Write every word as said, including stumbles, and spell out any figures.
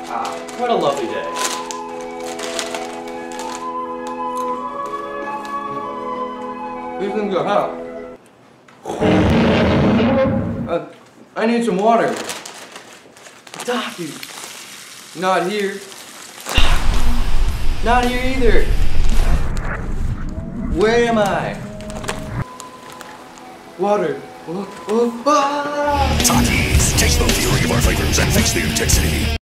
Ah, what a lovely day. These things are hot. Uh, I need some water. Takis. Not here. Not here either. Where am I? Water. Oh, oh, ah! Takis, taste the fury of our flavors and face the intensity.